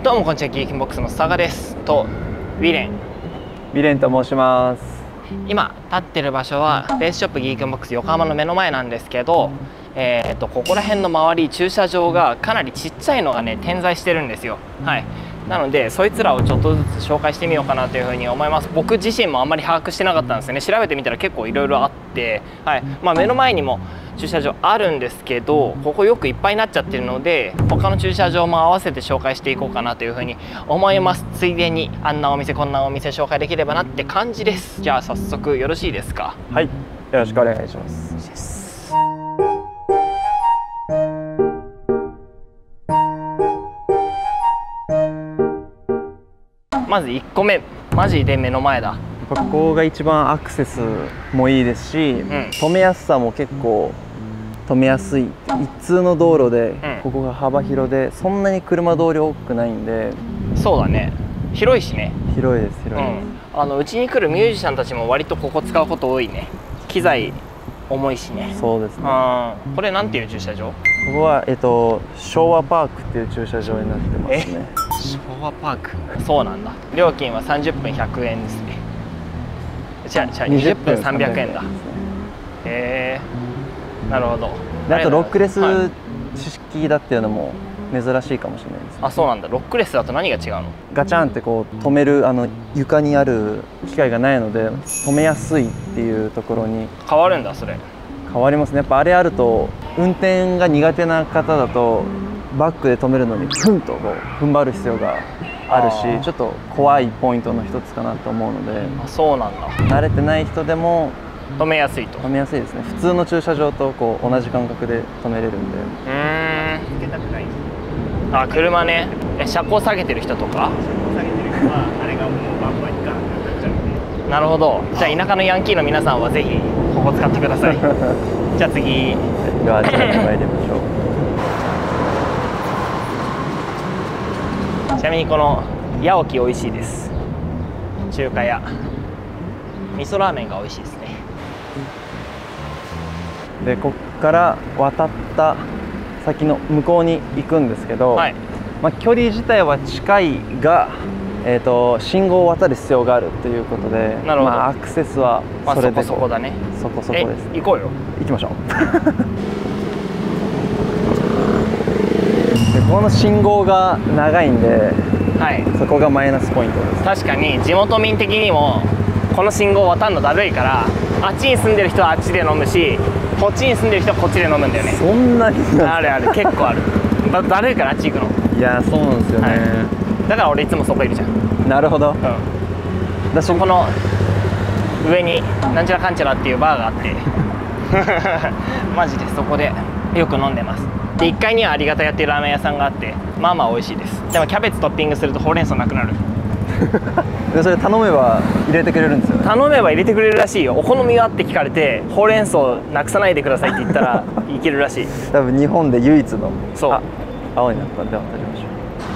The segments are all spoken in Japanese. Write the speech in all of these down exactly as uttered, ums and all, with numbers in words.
どうもこんにちは、ギークボックスの佐賀ですとウィレンウィレンと申します。 今立ってる場所はベースショップギークボックス横浜の目の前なんですけど、えー、とここら辺の周り駐車場がかなりちっちゃいのがね点在してるんですよ。はい、なのでそいつらをちょっとずつ紹介してみようかなというふうに思います。僕自身もあんまり把握してなかったんですよね。調べてみたら結構いろいろあって、はい、まあ、目の前にも駐車場あるんですけど、ここよくいっぱいになっちゃってるので他の駐車場も合わせて紹介していこうかなというふうに思います。ついでにあんなお店こんなお店紹介できればなって感じです。じゃあ早速よろしいですか？ はい、よろしくお願いします。 まずいっこめ、マジで目の前だ。 ここが一番アクセスもいいですし、うん、止めやすさも結構止めやすい。一通の道路で、うん、ここが幅広でそんなに車通り多くないんで。そうだね、広いしね。広いです、広いです。うん、あのうちに来るミュージシャンたちも割とここ使うこと多いね。機材重いしね。そうですね。これなんていう駐車場？ここは、えっと、昭和パークっていう駐車場になってますね。昭和パーク。そうなんだ。料金はさんじゅっぷんひゃくえんですね。じゃあにじゅっぷんさんびゃくえんだ。へえ、なるほど。あとロックレス式だっていうのも珍しいかもしれないですね。あ、そうなんだ。ロックレスだと何が違うの？ガチャンってこう止めるあの床にある機械がないので止めやすいっていうところに変わるんだ。それ変わりますね。やっぱあれあると運転が苦手な方だとバックで止めるのにプンとこう踏ん張る必要があるし、ちょっと怖いポイントの一つかなと思うので。あ、そうなんだ。慣れてない人でも止めやすいと。止めやすいですね。普通の駐車場とこう同じ感覚で止めれるんで。うーん、つけたくない。あ、車ね。え、車高下げてる人とか？下げてる人はあれがもうバンバンいかなくなっちゃうんで。なるほど。じゃあ田舎のヤンキーの皆さんはぜひここ使ってください。じゃあ次。ではあちらに参りましょう。ちなみにこの八起美味しいです。中華屋。味噌ラーメンが美味しいですね。でここから渡った先の向こうに行くんですけど、はい、まあ、距離自体は近いが、えーと信号を渡る必要があるということで、まあ、アクセスはそれで、まあ、そこそこだね。そこそこです。行こうよ。行きましょう。でこの信号が長いんで、はい、そこがマイナスポイントです。確かに地元民的にもこの信号を渡るのだるいから、あっちに住んでる人はあっちで飲むし、こっちに住んでる人はこっちで飲むんだよね。そんなにあるある、結構ある。だだるいからあっち行くの。いや、そうなんですよね、はい、だから俺いつもそこいるじゃん。なるほど。うん、だそこの上になんちゃらかんちゃらっていうバーがあってマジでそこでよく飲んでます。でいっかいにはありがたやっていうラーメン屋さんがあって、まあまあ美味しいです。でもキャベツトッピングするとほうれん草なくなるでそれ頼めば入れてくれるんですよね。頼めば入れてくれるらしいよ。お好みはって聞かれて、ほうれん草なくさないでくださいって言ったらいけるらしい。多分日本で唯一の。そう、青になったんで渡りましょ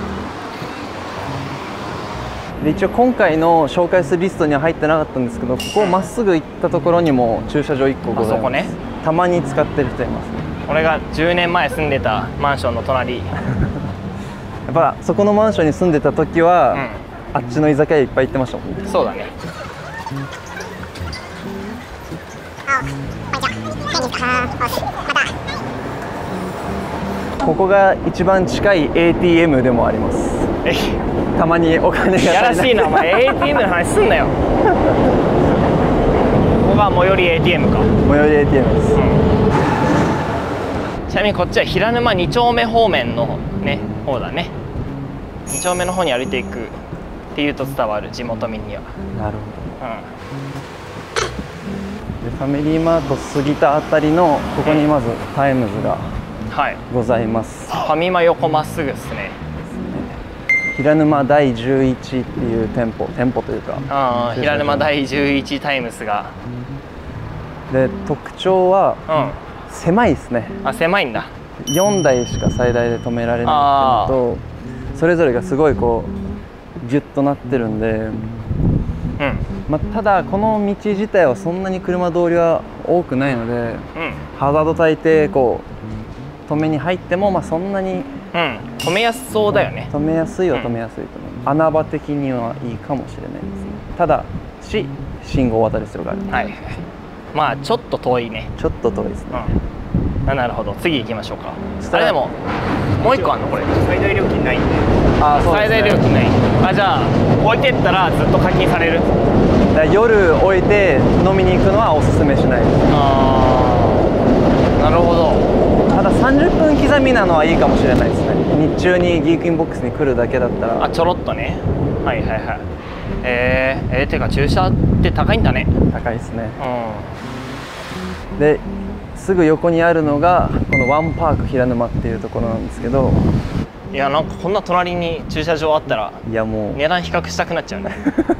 う。で一応今回の紹介するリストには入ってなかったんですけど、ここをまっすぐ行ったところにも駐車場いっこございます。あそこね。たまに使ってる人いますね。俺がじゅうねんまえ住んでたマンションの隣やっぱそこのマンションに住んでた時は、うん、あっちの居酒屋いっぱい行ってましたもんね。そうだね。ここが一番近い エーティーエム でもあります。え、たまにお金が足りない。やらしいなお前。エーティーエム の話すんなよ。ここが最寄り エーティーエム か。最寄り エーティーエム です、うん。ちなみにこっちは平沼に丁目方面のね方だね。に丁目の方に歩いていくっていうと伝わる、地元民には。なるほど、うん、でファミリーマート過ぎたあたりのここにまずタイムズがございます、はい、ファミマ横まっすぐですね。平沼第じゅういちっていう店舗店舗というか、ああ、平沼第じゅういちタイムズが。で特徴は、うん、狭いですね。あ、狭いんだ。よんだいしか最大で止められないっていうのと、それぞれがすごいこうギュッとなってるんで、うん、まあ、ただこの道自体はそんなに車通りは多くないので、うん、ハザード焚いてこう止めに入っても、まあ、そんなにうん止めやすそうだよね。 止めやすいは止めやすいと思う、うん、穴場的にはいいかもしれないですね。ただし信号を渡る必要がある。 はい、まあちょっと遠いね。 ちょっと遠いですね、 うん、あなるほど。次行きましょうか。あれでももう一個あんのこれ。最大料金ないんで。あ、そうですね、最大料金ない。あ、じゃあ置いてったらずっと課金される。 だ夜置いて飲みに行くのはおすすめしないです。 ああ、なるほど。 たださんじゅっぷん刻みなのはいいかもしれないですね。日中にギークインボックスに来るだけだったら。 あ、ちょろっとね。はいはいはい。えー、えー、てか駐車って高いんだね。 高いですね。 うん。 ですぐ横にあるのがこのワンパーク平沼っていうところなんですけど、 いやなんかこんな隣に駐車場あったら、いやもう値段比較したくなっちゃうね。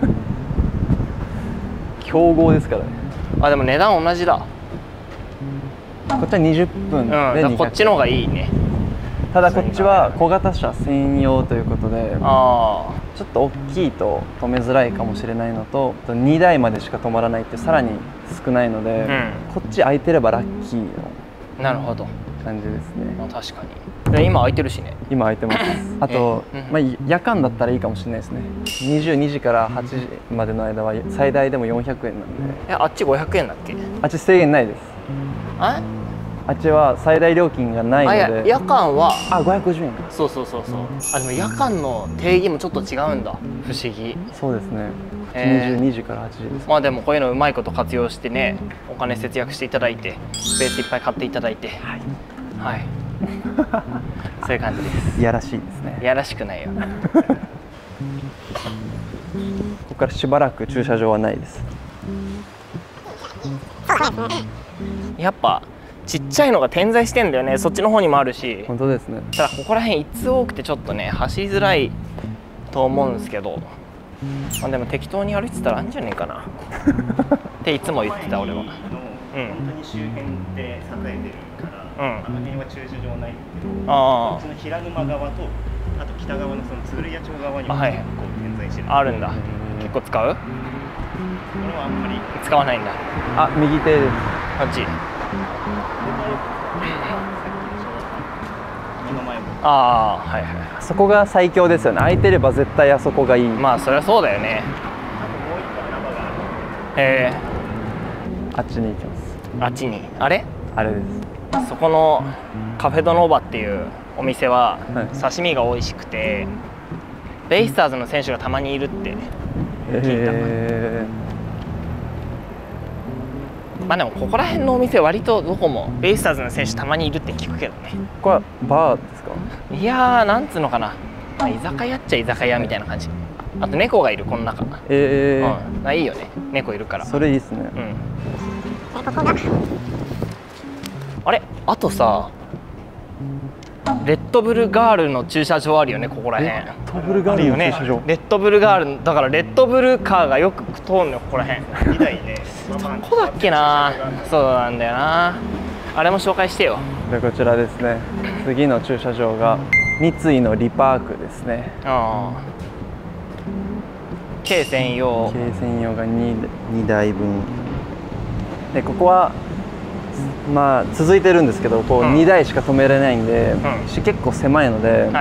競合ですからね。 あ、でも値段同じだ。 こっちはにじゅっぷんでにひゃくえん、うん、 こっちの方がいいね。 ただこっちは小型車専用ということで、あちょっと大きいと止めづらいかもしれないのと、にだいまでしか止まらないってさらに少ないので、うん、こっち空いてればラッキーのなるほど感じですね。 まあ確かに。で今空いてるしね。 今空いてます。あと、まあ、夜間だったらいいかもしれないですね。にじゅうにじからはちじまでの間は最大でもよんひゃくえんなんで。 え、あっちごひゃくえんだっけ？ あっち制限ないです。 ああっちは最大料金がないので。 あ、夜間はあ、ごひゃくごじゅうえんか。 そうそうそうそう。あ、でも夜間の定義もちょっと違うんだ。不思議。 そうですね。にじゅうにじからはちじです。 まあでもこういうのうまいこと活用してね、お金節約していただいてスペースいっぱい買っていただいて、はい、はい、そういう感じです。 いやらしいですね。 いやらしくないよ。 ここからしばらく駐車場はないです。 やっぱちっちゃいのが点在してんだよね。そっちの方にもあるし。 本当ですね。 ただここら辺一通多くてちょっとね走りづらいと思うんですけど、まあ、でも適当に歩いてたらあるんじゃねえかなっていつも言ってた俺は。うん、本当に周辺で栄えてるから、うん、あの辺は駐車場ないんだけど、あこっちの平沼側とあと北側のその鶴屋町側にも結構点在してる、はい、あるんだ。結構使う？俺はあんまり使わないんだ。 あ、右手です。 こっち。ああ、はいはい。 そこが最強ですよね。空いてれば絶対あそこがいい。 まあそりゃそうだよね。あともう一個穴場がある。へえ。 あっちに行きます。 あっちに。あれ？あれです。そこのカフェドノーバっていうお店は刺身が美味しくて、ベイスターズの選手がたまにいるって聞いた。へー。まあでもここら辺のお店割とどこもベイスターズの選手たまにいるって聞くけどね。 これはバーですか？ いやー、なんつうのかな、まあ、居酒屋っちゃ居酒屋みたいな感じ。あと猫がいるこの中。ええー、うん、あいいよね、猫いるから。 それいいですね。うん。 あれ、あとさレッドブルガールの駐車場あるよね、ここら辺。レッドブルガールの駐車場、レッドブルガールだからレッドブルカーがよく通るのよ、ここら辺。にだいね。どこだっけな。そうなんだよな。あれも紹介してよ。 でこちらですね。次の駐車場が三井のリパークですね。ああ。 軽専用。 軽専用が に, にだいぶん。でここはまあ続いてるんですけど、こうにだいしか止められないんで、うん、結構狭いので、はいはい、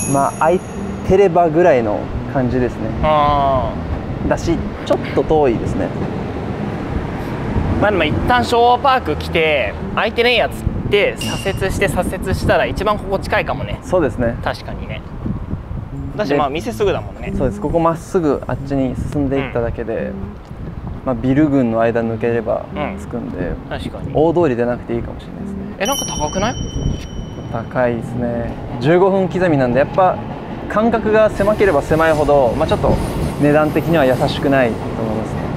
まあ空いてればぐらいの感じですね。あだしちょっと遠いですね。 まあでも一旦昭和パーク来て空いてねえやつって左折して左折したら一番ここ近いかもね。 そうですね、 確かにね。だしまあ店すぐだもんね。 そうです。ここまっすぐあっちに進んでいっただけで、うん、まあビル群の間抜ければ着くんで、うん、確かに大通りでなくていいかもしれないですね。 え、なんか高くない？ 高いですね。じゅうごふん刻みなんでやっぱ間隔が狭ければ狭いほど、まあ、ちょっと値段的には優しくないと思いますね。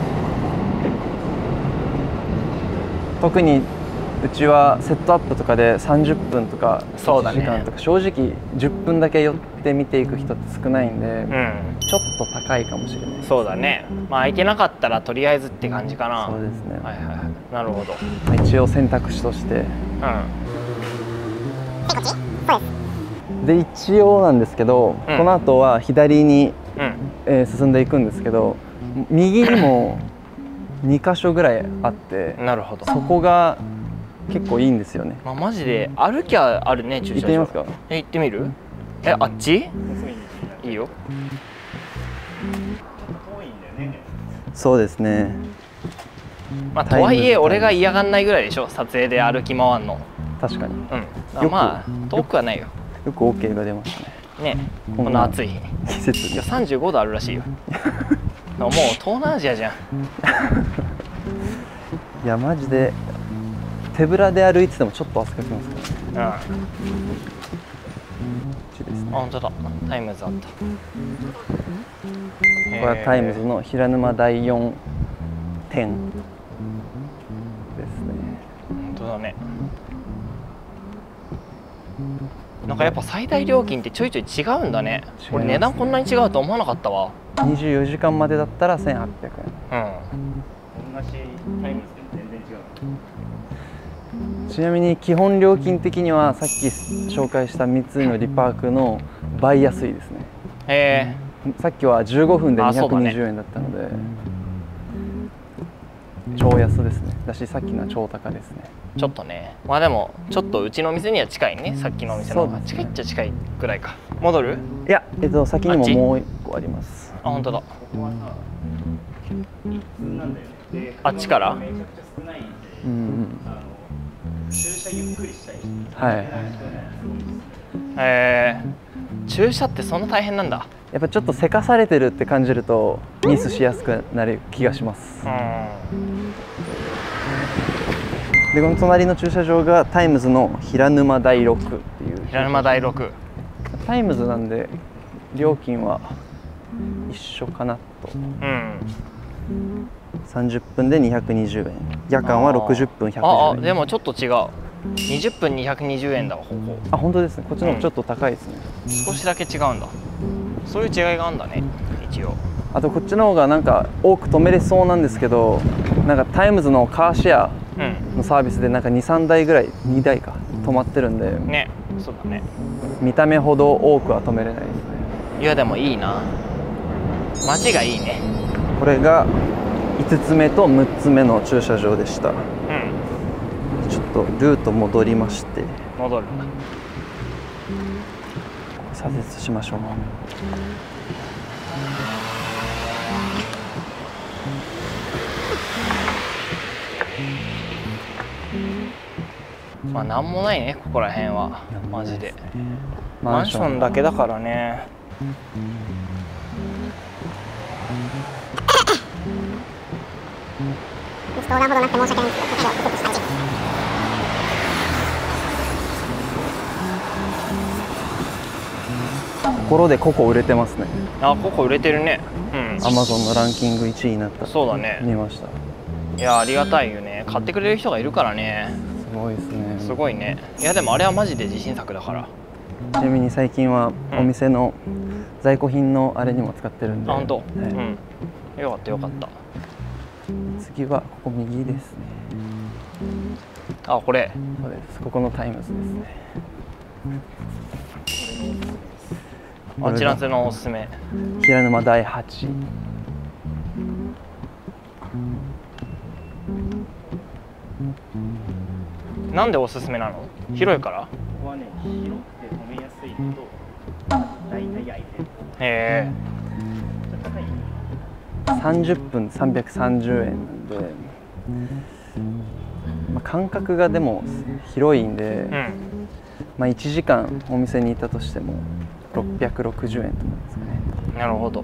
特にうちはセットアップとかでさんじゅっぷんとかいちじかんとか、正直じゅっぷんだけ寄って見ていく人って少ないんで、うん、ちょっと高いかもしれないです。 そうだね。まあ空いてなかったらとりあえずって感じかな。 そうですね。 はいはいはい。なるほど。 一応選択肢として、うん、で一応なんですけど、うん、この後は左に、うんえー、進んでいくんですけど、右にもにかしょぐらいあって、なるほど。そこが結構いいんですよね。 まあ、マジで歩きゃあるね、駐車場。 行ってみますか。 え、行ってみる？え、あっち？いいよ。 そうですね。 まあ、とはいえ俺が嫌がんないぐらいでしょ、撮影で歩き回るの。 確かに。 うん。まあ遠くはないよ。 よく OK が出ましたね。 ね、こんな暑い日に。 季節に。 いやさんじゅうごどあるらしいよ。もう東南アジアじゃん。 いやマジで手ぶらで歩いててもちょっと汗かきますからね。 うん。あ、本当だ。タイムズあった。 これはタイムズの平沼だいよん店ですね。 本当だね。なんかやっぱ最大料金ってちょいちょい違うんだね。俺値段こんなに違うと思わなかったわ。 にじゅうよじかんまでだったらせんはっぴゃくえん。 うん。 同じタイムズでも全然違う。 ちなみに基本料金的にはさっき紹介したみっつのリパークの倍安いですね。 へえ。さっきはじゅうごふんでにひゃくにじゅうえんだったので、超安ですね。だしさっきのは超高ですね。 ちょっとね。まあでもちょっとうちの店には近いね。さっきのお店の方が近いっちゃ近いぐらいか。戻る？ いや、えっと先にももう一個あります。 あ、本当だ。 ここはさ、一通なんだよね。 あっちから？ めちゃくちゃ少ないんで、 うんうん。 あの駐車ゆっくりしたい人。 はい。 えー、駐車ってそんな大変なんだ。 やっぱちょっとせかされてるって感じるとミスしやすくなる気がします。うん。でこの隣の駐車場がタイムズの平沼だいろくっていう。 平沼だいろく。 タイムズなんで料金は一緒かなと。うん。さんじゅっぷんでにひゃくにじゅうえん。夜間はろくじゅっぷんひゃくじゅうえん。 ああ、でもちょっと違う。にじゅっぷんにひゃくにじゅうえんだわ、ここ。 あ、本当ですね。こっちの方がちょっと高いですね。 うん、少しだけ違うんだ。そういう違いがあるんだね、一応。 あとこっちの方がなんか多く止めれそうなんですけど、なんかタイムズのカーシェアのサービスでなんかにさんだいぐらい、にだいか止まってるんで、 ね、そうだね。 見た目ほど多くは止めれないですね。 いやでもいいな。街がいいね。 これがいつつめとむっつめの駐車場でした。うん。ちょっとルート戻りまして。 戻る。 左折しましょう。 まあなんもないね、ここら辺はマジで。マンションだけだからね。 横断歩道なくて申し訳ないんですけど、ここでは右折したいです。 ところでココ売れてますね。 あ、ココ売れてるね。 うん。アマゾンのランキングいちいになった。 そうだね。 見ました。 いや、ありがたいよね。買ってくれる人がいるからね。 すごいですね。すごいね。いやでもあれはマジで自信作だから。 ちなみに最近はお店の在庫品のあれにも使ってるんで。 あ、本当。はい、うん。よかったよかった。 次はここ右ですね。 あ、これ。 そうです。ここのタイムズですね。 あちらのおすすめ。 平沼だいはち。 なんでおすすめなの？広いから？ ここはね、広くて止めやすいのと、大体空いてる。 へえ。 さんじゅっぷんさんびゃくさんじゅうえんなんで、まあ、間隔がでも広いんで、うん、まあいちじかんお店にいたとしてもろっぴゃくろくじゅうえんとかですかね。 なるほどね。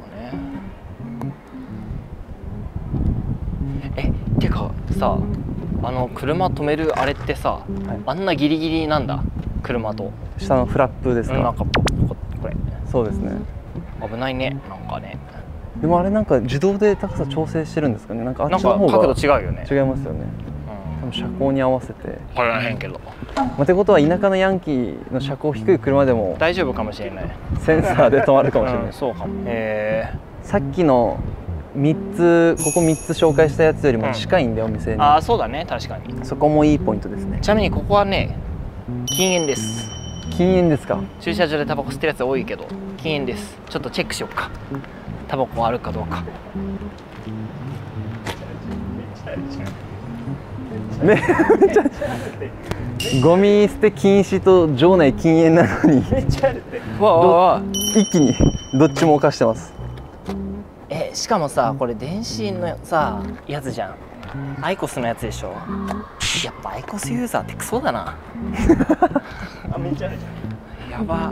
え、てかさ、あの車止めるあれってさ、はい、あんなギリギリなんだ、車と。 下のフラップですか？ なんかここれ。そうですね。危ないね、なんかね。 でもあれなんか自動で高さ調整してるんですかね。なんかあっちの方が角度違うよね。 違いますよね。うん、多分車高に合わせて。 分からへんけど。 まあ、ってことは田舎のヤンキーの車高低い車でも大丈夫かもしれない。 センサーで止まるかもしれない。うん、 そうかも。へえ。 さっきのみっつ、ここみっつ紹介したやつよりも近いんで、うん、お店に。 ああ、そうだね、確かに。 そこもいいポイントですね。 ちなみにここはね、禁煙です。 禁煙ですか？ 駐車場でタバコ吸ってるやつ多いけど禁煙です。ちょっとチェックしようか、タバコあるかどうか。 めっちゃゴミ捨て禁止と場内禁煙なのにめっちゃあるってわあわあわあ一気にどっちも犯してます。 えしかもさこれ電子のさやつじゃん。アイコスのやつでしょ。やっぱアイコスユーザーってクソだな。 あめっちゃあるじゃん。 やば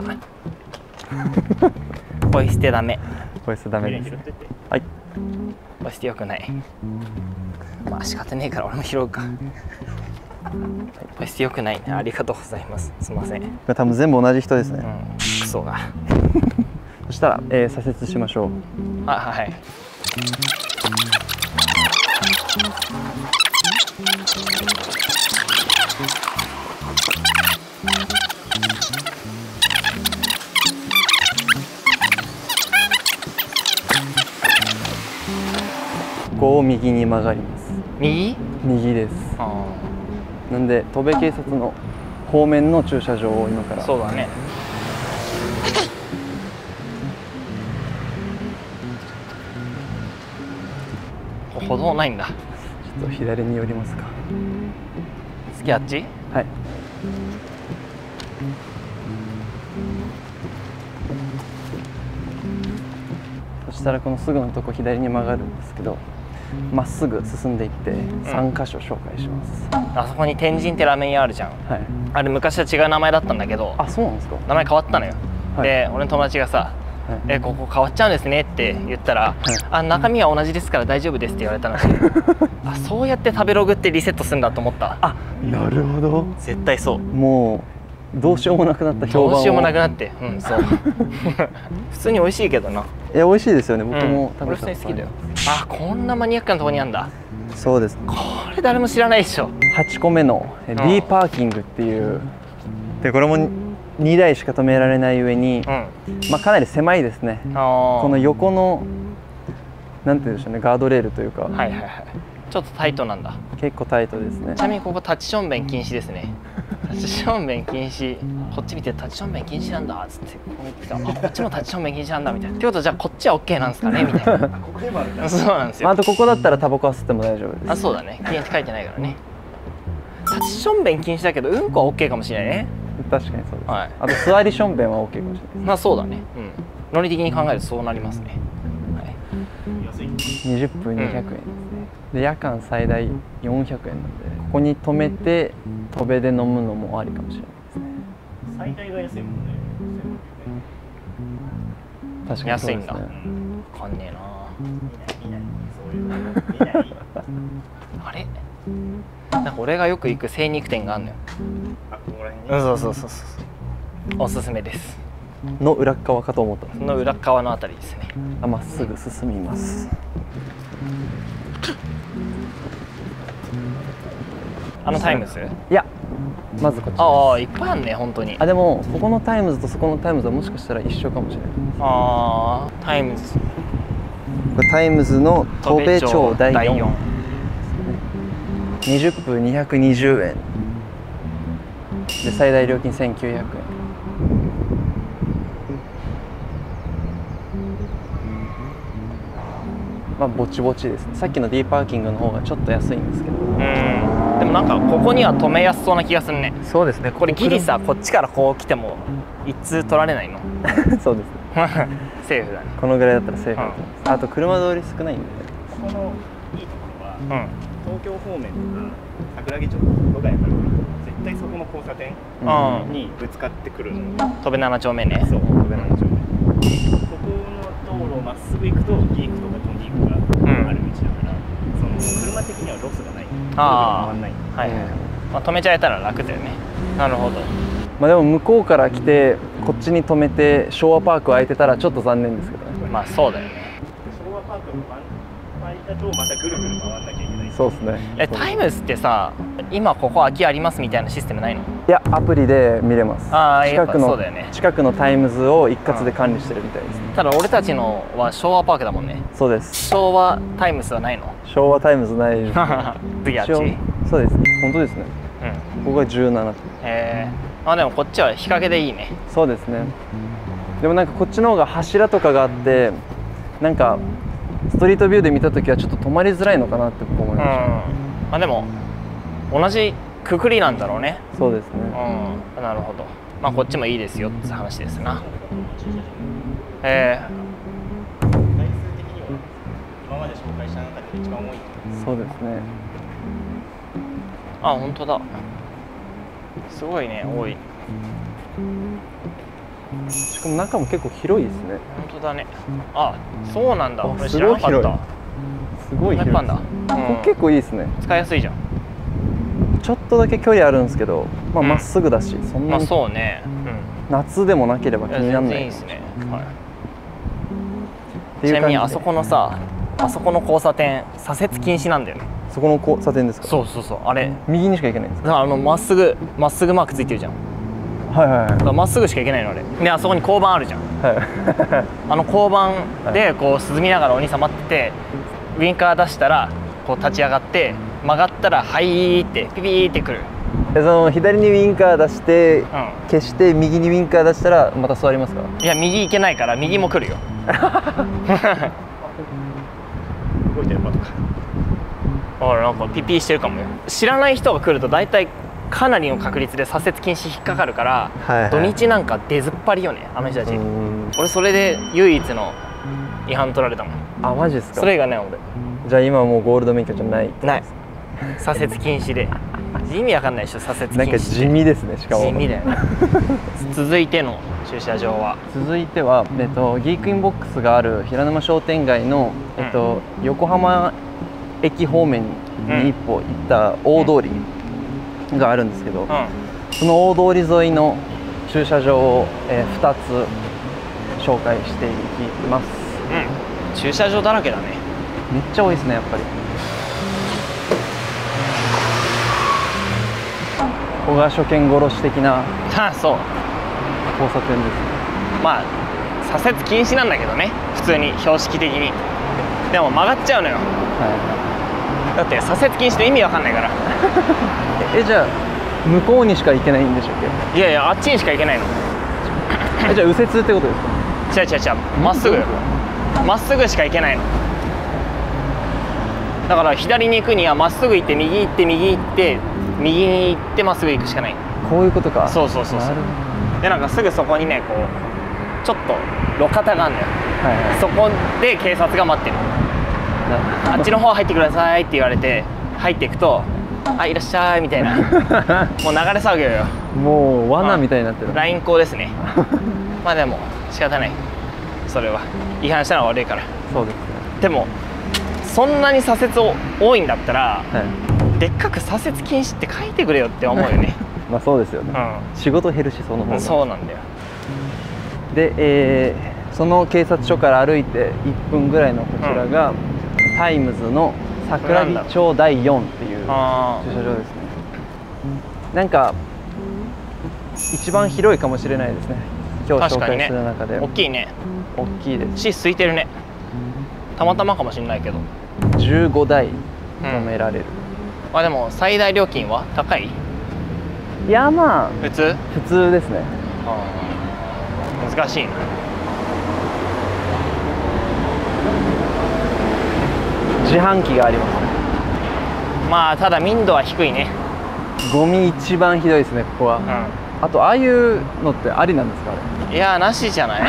ポイ捨てダメ。 これダメです。はい。 ポイ捨てよくない。まあ仕方ねえから俺も拾うか。ポイ捨てよくないね。ありがとうございます。すみません。 多分全部同じ人ですね。 うん、クソが。 そしたら、えー、左折しましょう。 あはい。 ここを右に曲がります。 右？ 右です。 あなんで戸部警察の方面の駐車場を今から。 そうだね。歩道ないんだ。 ちょっと左に寄りますか。 次あっち？ はい。そしたらこのすぐのとこ左に曲がるんですけど、まっすぐ進んでいってさんかしょ紹介します。 あそこに天神ってラーメン屋あるじゃん。 はい。 あれ昔は違う名前だったんだけど、 あ、そうなんですか。 名前変わったのよ。 はいで俺の友達がさ、 はいえここ変わっちゃうんですねって言ったら、 はいあ中身は同じですから大丈夫ですって言われたのであそうやって食べログってリセットするんだと思った。 あ、なるほど。 絶対そう。 もうどうしようもなくなった評判を。 どうしようもなくなって、うんそう普通に美味しいけどな。 いや美味しいですよね。僕うんも食俺べたことあります。 普通に好きだよ。あこんなマニアックなとこにあんだ。 そうです。 これ誰も知らないでしょ。 はちこめの D パーキングっていう、でこれもにだいしか止められない上に、 うんまあかなり狭いですね。 あこの横のなんて言うんでしょうね、ガードレールというか、 はいはいはい。ちょっとタイトなんだ。 結構タイトですねち。なみにここ立ちションベン禁止ですね。立ちションベン禁止。こっち見て立ちションベン禁止なんだっつってこう見てた。あこっちも立ちションベン禁止なんだみたいな。ってことはじゃあこっちは オーケー なんですかねみたいな。 ここでもあるんだ。 そうなんですまあ、あよ。 とここだったらタバコは吸っても大丈夫です。 あそうだね。禁止って書いてないからね。立ちションベン禁止だけどうんこは オーケー かもしれないね。 確かにそうです。 はいあと座りションベンは OK かもしれないまあそうだね。うん。論理的に考えるとそうなりますね。はい安い。 です。にじゅっぷんにひゃくえんですね。で夜間最大よんひゃくえんなんで、ここに止めて戸部で飲むのもありかもしれないですね。 最大が安いもんね。 確かにそうですね。 安いんだ。わかんねえな。 見ない見ないそういうの見ない。 あれ？なんか俺がよく行く精肉店があるのよ。 あここら辺に。 うんそうそうそうそう。おすすめです。 の裏側かと思ったんです。 その裏側のあたりですね。 あ、まっすぐ進みます。 あのタイムズ？ いや、まずこっちです。 ああいっぱいあるね本当に。 あ、でもここのタイムズとそこのタイムズはもしかしたら一緒かもしれない。 ああタイムズ。 これタイムズの戸部町だいよん。 ん。 にじゅっぷんにひゃくにじゅうえんで最大料金せんきゅうひゃくえん。まあぼちぼちですね。さっきの D パーキングの方がちょっと安いんですけど。 うん。でもなんかここには止めやすそうな気がするね。 そうですね。 これギリさこっちからこう来ても一通取られないの？ そうですね。 セーフだね。 このぐらいだったらセーフだと思います。あと車通り少ないんで。 ここのいいところは、 うん。 東京方面とか桜木町とかやから絶対そこの交差点うん。 にぶつかってくるの。 戸部七丁目ね。 そう、戸部七丁目。ここの道路をまっすぐ行くとギークとかトンギークがある道だから、その車的にはロスがない。 ああ。 回んない。 はいはい。まあ止めちゃえたら楽だよね。なるほど。 まあでも向こうから来てこっちに止めて昭和パーク空いてたらちょっと残念ですけどね。 まあそうだよね。 昭和パークの間とまたぐるぐる回んなきゃいけない。 そうですね。 えタイムズってさ今ここ空きありますみたいなシステムないの？ いや、アプリで見れます。 ああやっぱ近くのそうだよね。 近くのタイムズを一括で管理してるみたいですね。 ただ俺たちのは昭和パークだもんね。 そうです。 昭和タイムズはないの？ 昭和タイムズないです。 次あっち。 一応そうです。本当ですね。 うん。 ここがじゅうなな。 へえ。あでもこっちは日陰でいいね。 そうですね。でもなんかこっちの方が柱とかがあってなんかストリートビューで見たときはちょっと止まりづらいのかなって僕思いうん。 ました。 まあでも同じくくりなんだろうね。 そうですね。 うん、なるほど。まあこっちもいいですよって話ですな。え台数的には今まで紹介した中で一番多い。 そうですね。 ー、あ、本当だ。すごいね、多い。 しかも中も結構広いですね。 本当だね。あ、そうなんだ。 あ俺知らなかった。 すごい広い。 こんなにいっぱいあんだ。 ここうん、 結構いいですね。 使いやすいじゃん。 ちょっとだけ距離あるんですけど、まあうんまっすぐだし、そんまあなにそうね。 夏でもなければうん。いや気にならない。 全然いいですね。はい。 っていう感じでちなみにあそこのさ、あそこの交差点左折禁止なんだよね。 そこの交差点ですか？ そうそうそう。あれ。 右にしか行けないんですだからあのまっすぐまっすぐマークついてるじゃん。 か？はいはいはいだからまっすぐしか行けないのあれ。であそこに交番あるじゃん。 はあの交番でこう涼みながらお兄さん待ってて、ウインカー出したらこう立ち上がって曲がったらはいってピピーってくる。 い。でその左にウインカー出してうん。 消して右にウインカー出したらまた座りますか？ いや右行けないから右も来るよ。 動いてるパトカー。 だからなんかピピーしてるかもよ。知らない人が来ると大体かなりの確率で左折禁止引っかかるから、 はいはい土日なんか出ずっぱりよねあの人たち。 うーん俺それで唯一の違反取られたもん。 あ、マジですか？ それがね俺じゃあ今はもうゴールド免許じゃない。 ない。左折禁止で意味わかんないでしょ左折禁止なんか地味ですね。しかも地味だよね。続いての駐車場は続いては、えっと、ギークインボックスがある平沼商店街の、えっと横浜駅方面に一歩行った大通りがあるんですけど、 うんその大通り沿いの駐車場を、えー、ふたつ紹介していきます。 うん駐車場だらけだね。 めっちゃ多いですね、やっぱり。ここが初見殺し的なあそう交差点ですね。 まあ左折禁止なんだけどね普通に標識的に。でも曲がっちゃうのよ。 はだって左折禁止って意味わかんないから。 い、えじゃあ向こうにしか行けないんでしたっいやいやあっちにしか行けないの。 け？えじゃあ右折ってことですか？ 違う違う違うまっすぐまっすぐしか行けないの。だから左に行くにはまっすぐ行って右行って右行って右に行ってまっすぐ行くしかない。 こういうことか。 そうそうそうそうなるほど。 でなんかすぐそこにねこうちょっと路肩があるんだよ。 はいはい。 そこで警察が待ってる。あっちの方入ってくださいって言われて入っていくと「あいらっしゃい」みたいなもう流れ作業よ。 もう罠みたいになってる。 ライン校ですね。まあでも仕方ない。それは違反したのは悪いから。 そうですね。 でもそんなに左折多いんだったらはい。 でっかく左折禁止って書いてくれよって思うよね。 まあそうですよね。 う仕事減るしその方ん、 が。 そうなんだよ。 で、えーその警察署から歩いていっぷんぐらいのこちらが、タイムズの桜木町だいよんっていう駐あ車場ですね。なんか一番広いかもしれないですね。今日紹介確かにねする中で。 大きいね。 大きいです。 し空いてるね。たまたまかもしれないけど。 じゅうごだい止められる。 まあでも最大料金は高い？ いやまあ普通？ 普通ですね。 難しいな。 自販機がありますね。 まあただ民度は低いね。 ゴミ一番ひどいですね、ここは。 うあとああいうのってありなんですか？あれん。いやなしじゃない？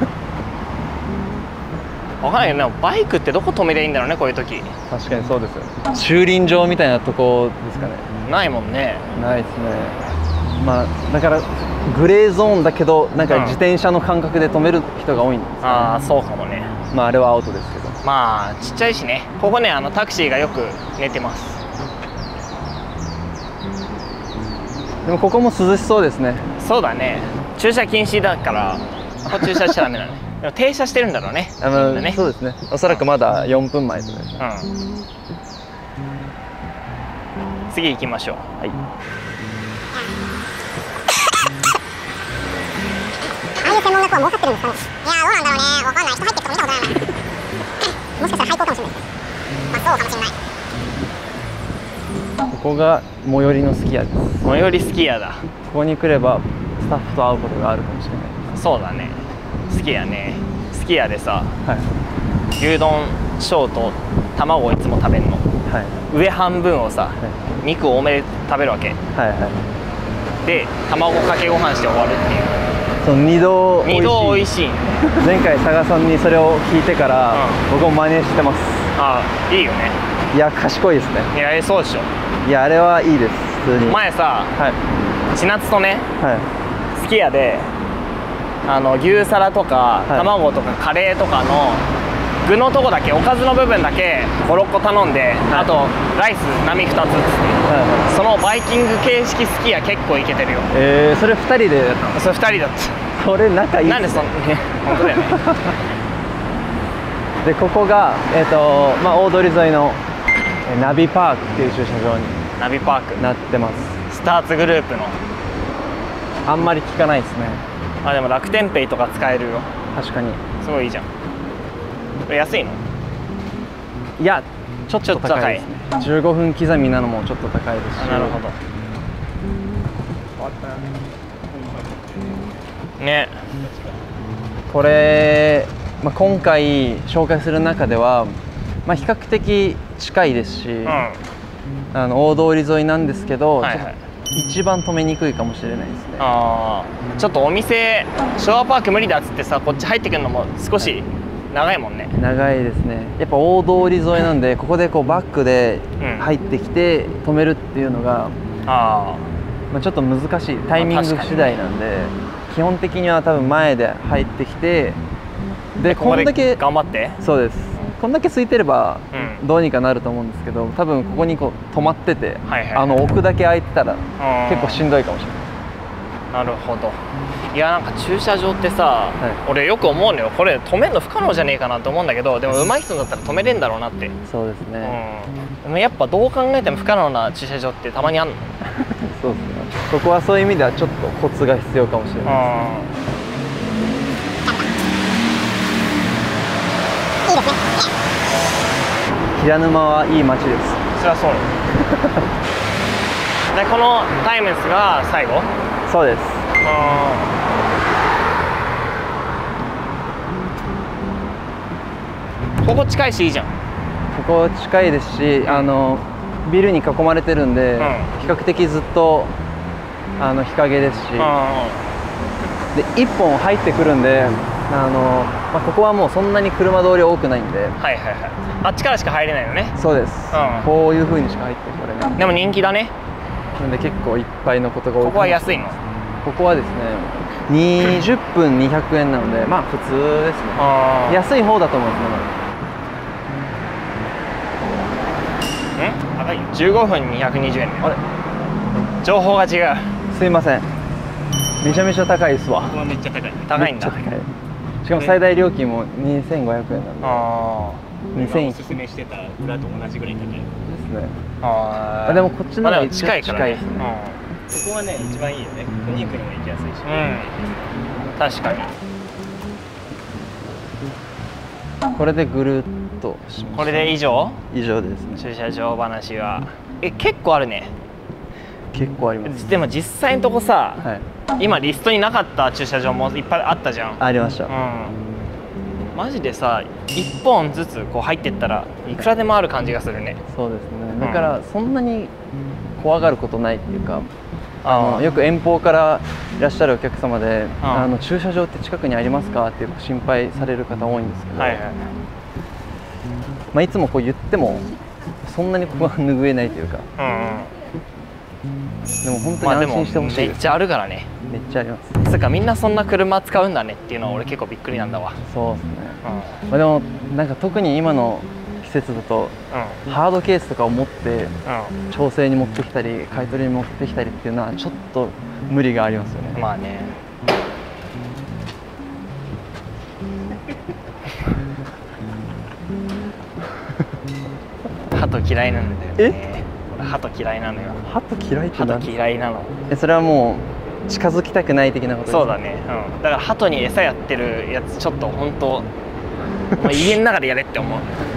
わかんないけどね、バイクってどこ止めりゃいいんだろうねこういう時。 確かにそうですよ。駐輪場みたいなとこですかね。 ないもんね。 ないですね。まあだからグレーゾーンだけどなんか自転車の感覚で止める人が多いんですかね。 ああそうかもね。 まああれはアウトですけど。 まあちっちゃいしね。ここねあのタクシーがよく寝てます。 でもここも涼しそうですね。 そうだね。駐車禁止だからここ駐車しちゃダメだね。でも停車してるんだろうね。 あのみんなね。 そうですね。おそらくまだよんぷんまえとかですね。 うん。次行きましょう。 はい。 ああいう専門学校は儲かってるんですかね。いやーどうなんだろうね。わかんない。人入ってるとこ見たことないもん。もしかしたら廃校かもしれないですね。まあそうかもしれない。 ここが最寄りのすき家です。 最寄りすき家だ。 ここに来ればスタッフと会うことがあるかもしれないです。 そうだね。すき家ね。すき家でさ、 はい牛丼小と卵をいつも食べるの。 はい上半分をさ、 はい肉多めで食べるわけはいはい。 で卵かけご飯して終わるっていう。 その二度二度美味しい。 前回佐賀さんにそれを聞いてから、うん、僕も真似してます。 ああ、いいよね。 いや賢いですね。 いやそうでしょ。 いやあれはいいです普通に。 前さ、はい、千夏とね、はい、すき家であの牛皿とか、はい、卵とかカレーとかの具のとこだけ、おかずの部分だけごろっこ頼んで、はい、あとライス並ふたつっつって、はい、そのバイキング形式すき家結構いけてるよ。 えー、それふたりでやったの？ それふたりだった。 それ仲いいっすね。 なんでそんなね、本当だよね。 でここが、えーとまあ、大通り沿いのナビパークっていう駐車場にナビパークなってます。 スターツグループの。 あんまり聞かないですね。 あ、でも楽天ペイとか使えるよ。 確かにすごいいいじゃん。これ安いの？ いやちょっと高いですね。じゅうごふん刻みなのもちょっと高いですし。 なるほどね。 これ、まあ、今回紹介する中では、まあ、比較的近いですし、うん、あの大通り沿いなんですけど、はいはい、一番止めにくいかもしれないですね。 ああ、ちょっとお店昭和パーク無理だっつってさ、こっち入ってくるのも少し長いもんね。 長いですね。やっぱ大通り沿いなんで、ここでこうバックで入ってきて止めるっていうのが、うん、あまあちょっと難しい、タイミング次第なんで、基本的には多分前で入ってきて、でこんだけ頑張って、そうです、 こんだけ空いてればどうにかなると思うんですけど、多分ここにこう止まってて、あの奥だけ空いてたら結構しんどいかもしれない。 なるほど。いやなんか駐車場ってさ、はい、俺よく思うのよ。これ止めるの不可能じゃねえかなと思うんだけど、でも上手い人だったら止めれんだろうなって。 そうですね、 うん、でもやっぱどう考えても不可能な駐車場ってたまにあんの。 そうですね。ここはそういう意味ではちょっとコツが必要かもしれないですね。 いいですね。 平沼はいい街です。 そりゃそうで、このタイムスが最後？ そうです。 ここ近いしいいじゃん。 ここ近いですし、あのビルに囲まれてるんで、うん、比較的ずっとあの日陰ですし、でいっぽん入ってくるんで、あのまあ、ここはもうそんなに車通り多くないんで、はいはいはい、 あっちからしか入れないのね。 そうです、うん、こういう風にしか入ってこれない。 でも人気だね。 なんで結構いっぱいのことが多い。 ここは安いの？ ここはですねにじゅっぷんにひゃくえんなので、まあ普通ですね。安い方だと思いますね。ん？高いよ。じゅうごふんにひゃくにじゅうえんね。あれ？情報が違う。 すいません。めちゃめちゃ高いですわ。 ここはめっちゃ高い。高いんだ。 しかも最大料金もにせんごひゃくえんなんで。 ああ。にせんおすすめしてた裏と同じぐらい高いですね。 ああ。でもこっちの方が近いからね。 ここはね一番いいよね。お肉にも行きやすいし。 うん。確かに。 これでぐるっとしました。 これで以上？ 以上ですね。 駐車場話は。え、結構あるね。 結構あります。 でも実際のとこさ、はい、今リストになかった駐車場もいっぱいあったじゃん。 ありました。うん。 マジでさ、いっぽんずつこう入ってったらいくらでもある感じがするね。 そうですね。だからそんなに怖がることないっていうか、あのよく遠方からいらっしゃるお客様で、あの駐車場って近くにありますかっていう心配される方多いんですけど、はいはい、まあいつもこう言ってもそんなに不安拭えないというか。うんうん、でも本当に安心してほしいです。 めっちゃあるからね。 めっちゃあります。 つうかみんなそんな車使うんだねっていうのは俺結構びっくりなんだわ。 そうですね。うん、まあでもなんか特に今の季節だと、うん、ハードケースとかを持って、うん、調整に持ってきたり買い取りに持ってきたりっていうのはちょっと無理がありますよね。 まあね。鳩嫌いなんだよね。俺鳩嫌いなのよ。 鳩嫌いって何？ 鳩嫌いなの。 え、それはもう近づきたくない的なことですか？ そうだね、うん、だから鳩に餌やってるやつちょっと本当家の中でやれって思う。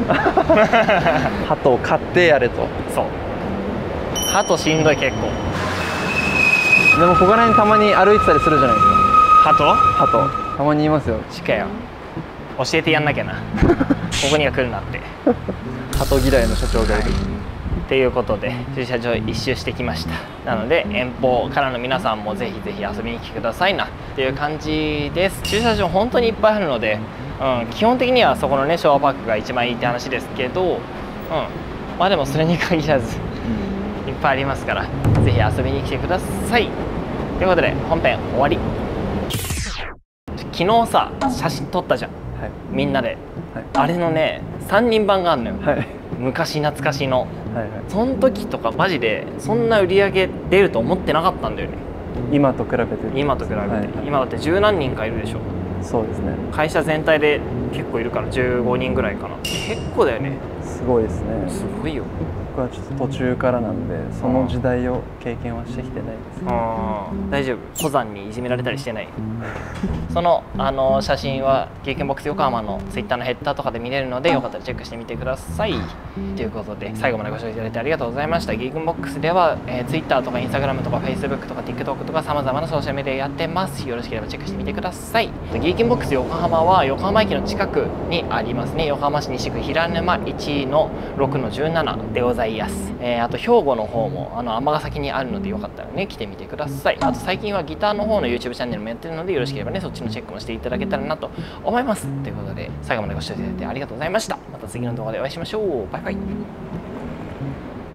鳩を飼ってやれと。 そう、鳩しんどい結構。 でもここら辺たまに歩いてたりするじゃないですか。 鳩？ 鳩たまにいますよ。 近いよ、教えてやんなきゃな。ここには来るなって。 鳩嫌いの社長がいる、はい、 っということで駐車場一周してきました。なので遠方からの皆さんもぜひぜひ遊びに来てくださいなっていう感じです。駐車場本当にいっぱいあるので、うん、基本的にはそこのね昭和パークが一番いいって話ですけど、うん、まあでもそれに限らずいっぱいありますから、ぜひ遊びに来てください。ということで本編終わり。昨日さ写真撮ったじゃん、はい、みんなで、はい、あれのねさんにんばんがあるのよ、はい、昔懐かしの、はいはい、その時とかマジでそんな売り上げ出ると思ってなかったんだよね。 今と比べて今と比べて、はいはい、今だって十何人かいるでしょ。 そうですね、 会社全体で結構いるからじゅうごにんぐらいかな。結構だよね。 すごいですね。 すごいよ。 僕はちょっと途中からなんでその時代を経験はしてきてないですけど。 あー、大丈夫。登山にいじめられたりしてない？そのあの写真はゲーケンボックス横浜のツイッターのヘッダーとかで見れるので、よかったらチェックしてみてください。ということで最後までご視聴いただいてありがとうございました。ゲーケンボックスでは、えー、ツイッターとかインスタグラムとかフェイスブックとか TikTok とかさまざまなソーシャルメディアやってます。よろしければチェックしてみてください。ゲーケンボックス横浜は横浜駅の近くにありますね。横浜市西区平沼いちのろくのじゅうななでございます。えー、あと兵庫の方もあの尼崎にあるのでよかったらね来てみてください。あと最近はギターの方の YouTube チャンネルもやってるので、よろしければねそっちのチェックもしていただけたらなと思います。ということで最後までご視聴いただいてありがとうございました。また次の動画でお会いしましょう。バイバイ。